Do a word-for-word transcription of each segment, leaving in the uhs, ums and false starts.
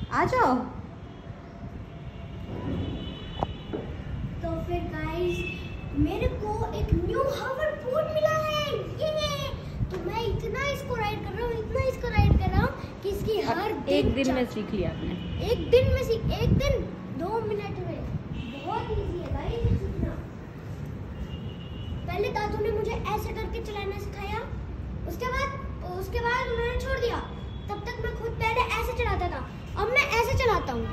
आ जाओ। तो फिर गाइस मेरे को एक न्यू हाउसबोट मिला है, ये तो मैं इतना इसको राइड कर रहा हूँ, इतना इसको राइड कर रहा हूँ कि इसकी हर दिन एक दिन में सीख लिया आपने? एक दिन में सीख एक दिन दो मिनट में। बहुत इजी है गाइस सीखना। पहले दादू ने मुझे ऐसे करके चलाना सिखाया, उसके बाद उसके बाद उन्होंने छोड़ दिया। तब तक मैं खुद पहले ऐसे चलाता था, अब मैं ऐसे चलाता हूँ।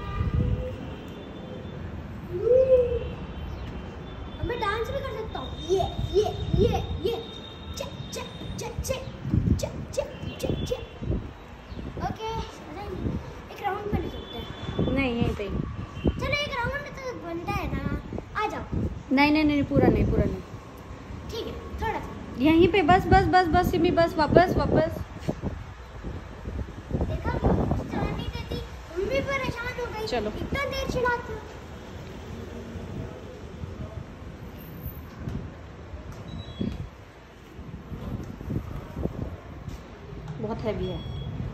अब मैं डांस भी कर सकता हूँ, ये ये ये ये चे चे चे चे चे चे चे चे। ओके एक राउंड पे चलते हैं। नहीं यहीं पे। चलो एक राउंड तो बनता है ना, आ जाओ। नहीं नहीं नहीं पूरा नहीं पूरा नहीं, ठीक है थोड़ा सा यहीं पे बस बस बस बस सिमी बस वापस वापस। देखा चला नहीं देती, मम्मी परेशान हो गई। चलो इतना देर चलाती। बहुत हैवी है।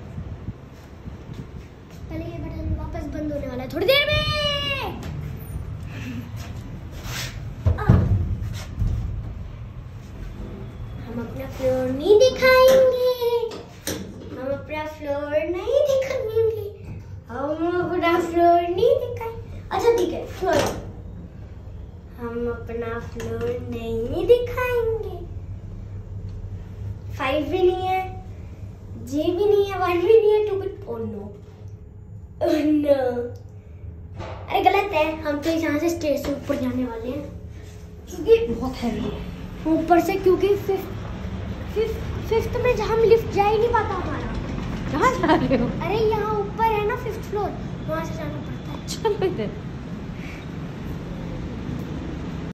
पहले ये बटन वापस बंद होने वाला है थोड़ी देर में। हम अपना फ्लोर नहीं दिखाएंगे, हम अपना फ्लोर नहीं दिखाएंगे, हम अपना फ्लोर नहीं दिखाएंगे। अच्छा ठीक है फ्लोर, हम अपना फ्लोर नहीं दिखाएंगे। फाइव भी नहीं है, जी भी नहीं है, वन भी नहीं है, टू भी। ओह नो ओह नो, अरे गलत है। हम तो यहाँ से स्टेज से ऊपर जाने वाले हैं क्योंकि बहुत हैवी है ऊपर से, क्योंकि फिफ्थ फिफ्थ फिफ्थ में हम लिफ्ट जा ही नहीं पाता हमारा। कहाँ जा रहे हो? अरे यहाँ ऊपर है ना फिफ्थ फ्लोर, वहाँ से जाना पड़ता है। चलो इधर।